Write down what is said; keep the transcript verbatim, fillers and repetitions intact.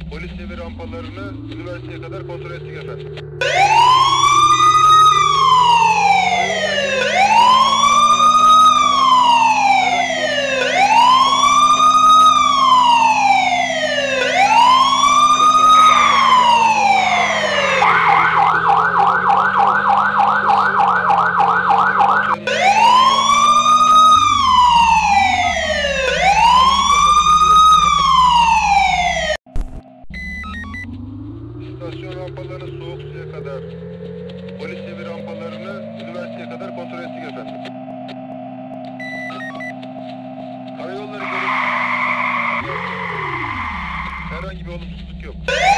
Polis evi rampalarını üniversiteye kadar kontrol ettik efendim. İstasyon rampalarını soğuk suya kadar, polis evi rampalarını üniversiteye kadar kontrol ettik efendim. Karayolları görüp herhangi bir olumsuzluk yok.